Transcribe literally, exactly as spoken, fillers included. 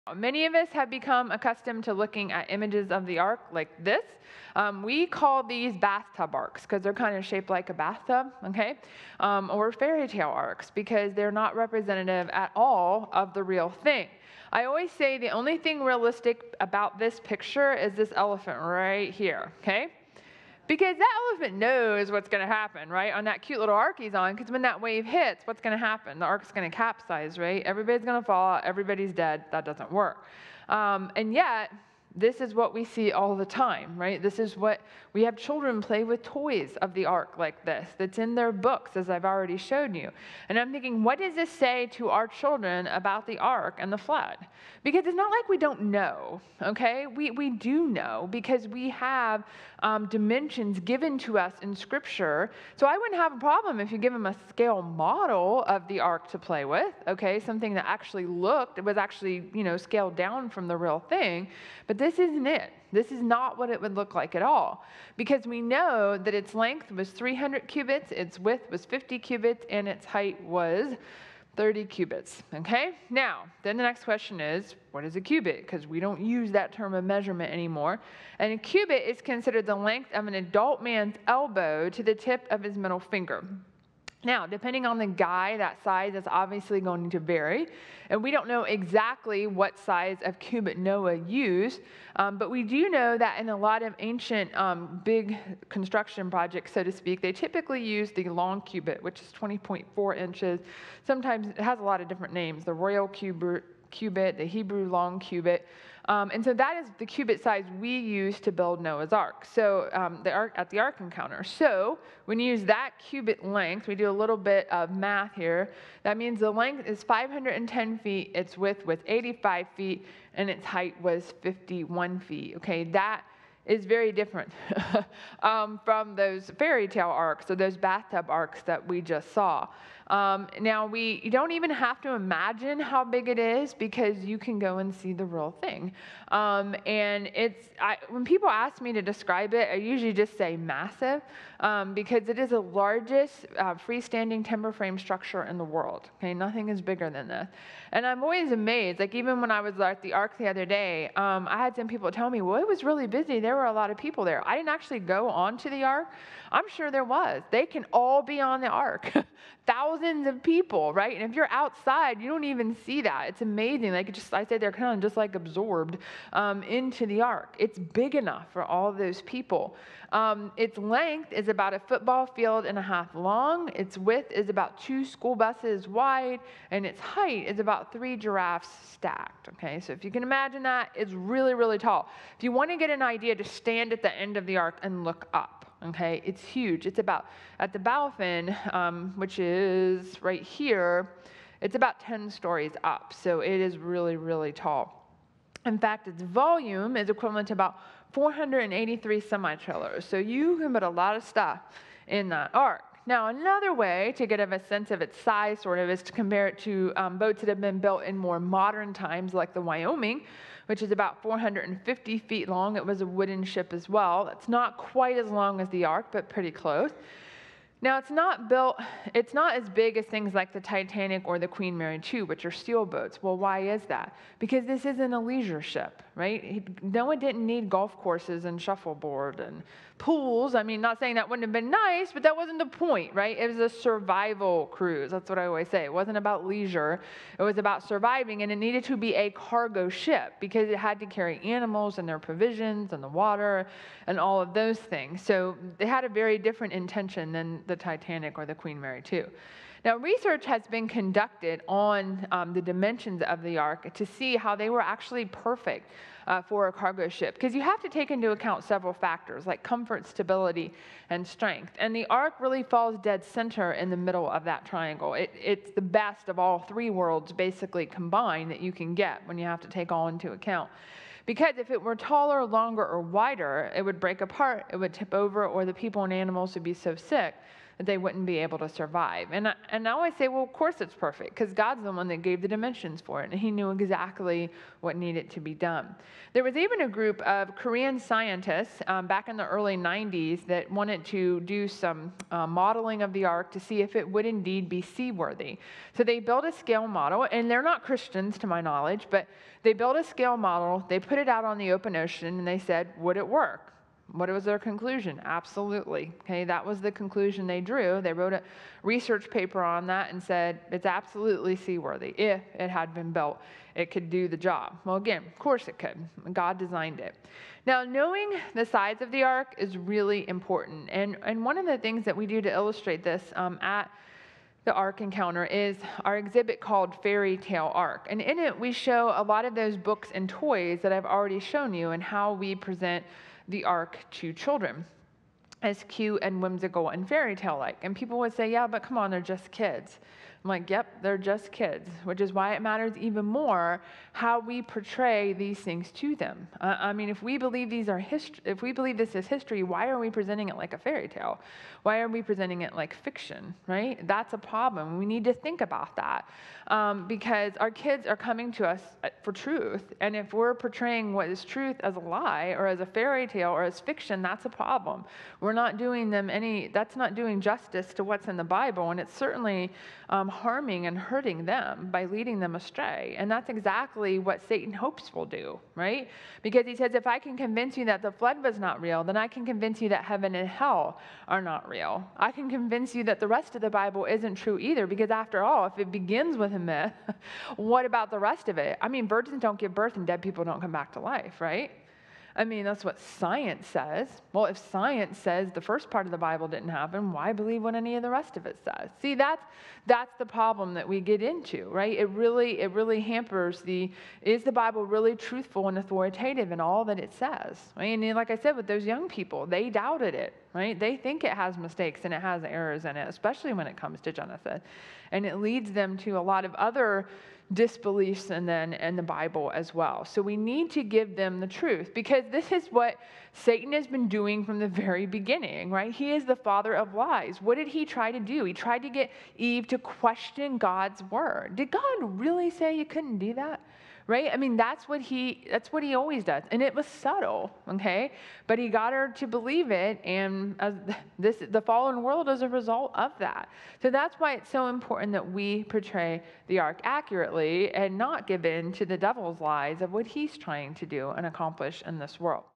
Many of us have become accustomed to looking at images of the ark like this. Um, we call these bathtub arks because they're kind of shaped like a bathtub, okay? Um, or fairy tale arks because they're not representative at all of the real thing. I always say the only thing realistic about this picture is this elephant right here, okay? Because that elephant knows what's going to happen, right, on that cute little ark he's on, because when that wave hits, what's going to happen? The ark's going to capsize, right? Everybody's going to fall. Everybody's dead. That doesn't work. Um, and yet, this is what we see all the time, right? This is what we have children play with toys of the ark like this. That's in their books, as I've already showed you. And I'm thinking, what does this say to our children about the ark and the flood? Because it's not like we don't know, okay? We, we do know because we have um, dimensions given to us in Scripture. So I wouldn't have a problem if you give them a scale model of the ark to play with, okay? Something that actually looked, it was actually, you know, scaled down from the real thing. But this isn't it. This is not what it would look like at all. Because we know that its length was three hundred cubits, its width was fifty cubits, and its height was thirty cubits, okay? Now, then the next question is, what is a cubit? Because we don't use that term of measurement anymore. And a cubit is considered the length of an adult man's elbow to the tip of his middle finger. Now, depending on the guy, that size is obviously going to vary. And we don't know exactly what size of cubit Noah used, um, but we do know that in a lot of ancient um, big construction projects, so to speak, they typically use the long cubit, which is twenty point four inches. Sometimes it has a lot of different names, the royal cubit, cubit, the Hebrew long cubit. Um, and so that is the cubit size we use to build Noah's Ark. So um, the ark at the Ark Encounter. So when you use that cubit length, we do a little bit of math here. That means the length is five hundred ten feet, its width was eighty-five feet, and its height was fifty-one feet. Okay, that is very different um, from those fairy tale arks or those bathtub arks that we just saw. Um, now, we you don't even have to imagine how big it is because you can go and see the real thing. Um, and it's I, when people ask me to describe it, I usually just say massive um, because it is the largest uh, freestanding timber frame structure in the world. Okay, nothing is bigger than this. And I'm always amazed. Like even when I was at the Ark the other day, um, I had some people tell me, "Well, it was really busy. There were a lot of people there." I didn't actually go onto the Ark. I'm sure there was. They can all be on the Ark. Thousands of people, right? And if you're outside, you don't even see that. It's amazing. Like it just, I say they're kind of just like absorbed um, into the ark. It's big enough for all those people. Um, its length is about a football field and a half long. Its width is about two school buses wide, and its height is about three giraffes stacked. Okay, so if you can imagine that, it's really, really tall. If you want to get an idea, just stand at the end of the ark and look up. Okay, it's huge. It's about, at the bow fin, um, which is right here, it's about ten stories up. So it is really, really tall. In fact, its volume is equivalent to about four hundred eighty-three semi-trailers. So you can put a lot of stuff in that ark. Now, another way to get a sense of its size, sort of, is to compare it to um, boats that have been built in more modern times, like the Wyoming, which is about four hundred fifty feet long. It was a wooden ship as well. It's not quite as long as the Ark, but pretty close. Now, it's not built, it's not as big as things like the Titanic or the Queen Mary two, which are steel boats. Well, why is that? Because this isn't a leisure ship, right? Noah didn't need golf courses and shuffleboard and pools. I mean, not saying that wouldn't have been nice, but that wasn't the point, right? It was a survival cruise. That's what I always say. It wasn't about leisure. It was about surviving, and it needed to be a cargo ship because it had to carry animals and their provisions and the water and all of those things. So it had a very different intention than the Titanic or the Queen Mary two. Now, research has been conducted on um, the dimensions of the Ark to see how they were actually perfect uh, for a cargo ship, because you have to take into account several factors like comfort, stability, and strength. And the Ark really falls dead center in the middle of that triangle. It, it's the best of all three worlds basically combined that you can get when you have to take all into account. Because if it were taller, longer, or wider, it would break apart, it would tip over, or the people and animals would be so sick they wouldn't be able to survive. And I, and I always say, well, of course it's perfect, because God's the one that gave the dimensions for it, and he knew exactly what needed to be done. There was even a group of Korean scientists um, back in the early nineties that wanted to do some uh, modeling of the ark to see if it would indeed be seaworthy. So they built a scale model, and they're not Christians to my knowledge, but they built a scale model, they put it out on the open ocean, and they said, would it work? What was their conclusion? Absolutely. Okay, that was the conclusion they drew. They wrote a research paper on that and said it's absolutely seaworthy. If it had been built, it could do the job. Well, again, of course it could. God designed it. Now, knowing the size of the ark is really important. And, and one of the things that we do to illustrate this um, at the Ark Encounter is our exhibit called Fairy Tale Ark. And in it, we show a lot of those books and toys that I've already shown you and how we present the ark to children as cute and whimsical and fairy tale like. And people would say, yeah, but come on, they're just kids. I'm like, yep, they're just kids, which is why it matters even more how we portray these things to them. Uh, I mean, if we believe these are history, if we believe this is history, why are we presenting it like a fairy tale? Why are we presenting it like fiction, right? That's a problem. We need to think about that um, because our kids are coming to us for truth. And if we're portraying what is truth as a lie or as a fairy tale or as fiction, that's a problem. We're not doing them any, that's not doing justice to what's in the Bible. And it's certainly um, harming and hurting them by leading them astray. And that's exactly what Satan hopes we'll do, right? Because he says, if I can convince you that the flood was not real, then I can convince you that heaven and hell are not real. I can convince you that the rest of the Bible isn't true either, because after all, if it begins with a myth, what about the rest of it? I mean, virgins don't give birth and dead people don't come back to life, right? I mean, that's what science says. Well, if science says the first part of the Bible didn't happen, why believe what any of the rest of it says? See, that's that's the problem that we get into, right? It really it really hampers the, is the Bible really truthful and authoritative in all that it says? Right? And like I said, with those young people, they doubted it, right? They think it has mistakes and it has errors in it, especially when it comes to Genesis. And it leads them to a lot of other disbeliefs and then in the Bible as well. So we need to give them the truth, because this is what Satan has been doing from the very beginning, right? He is the father of lies. What did he try to do? He tried to get Eve to question God's word. Did God really say you couldn't do that? Right? I mean, that's what he that's what he always does. And it was subtle, okay? But he got her to believe it, and as this the fallen world is a result of that. So that's why it's so important that we portray the ark accurately and not give in to the devil's lies of what he's trying to do and accomplish in this world.